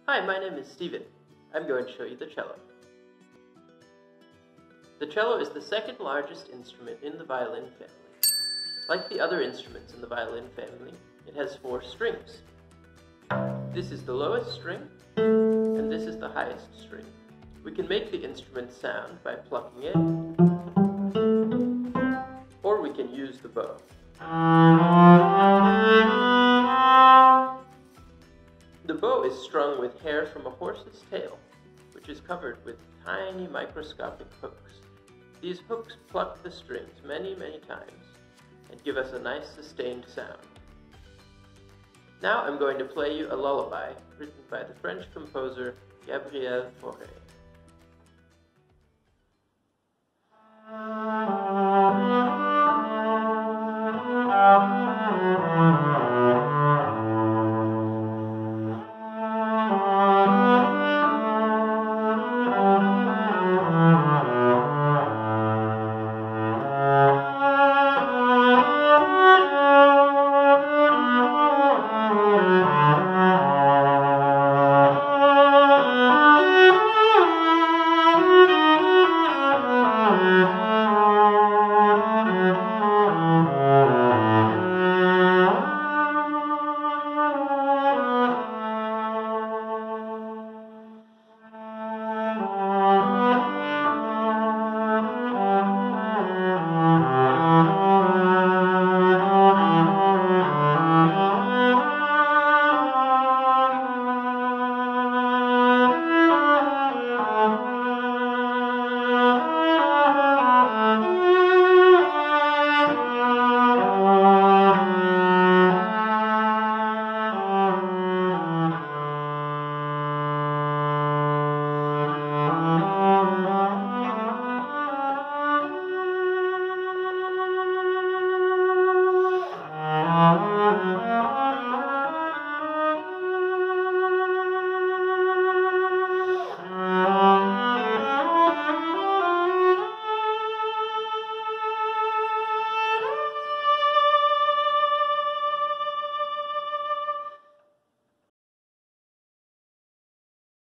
Hi, my name is Steven. I'm going to show you the cello. The cello is the second largest instrument in the violin family. Like the other instruments in the violin family, it has 4 strings. This is the lowest string, and this is the highest string. We can make the instrument sound by plucking it, or we can use the bow. The bow is strung with hair from a horse's tail, which is covered with tiny microscopic hooks. These hooks pluck the strings many, many times and give us a nice sustained sound. Now I'm going to play you a lullaby written by the French composer Gabriel Fauré.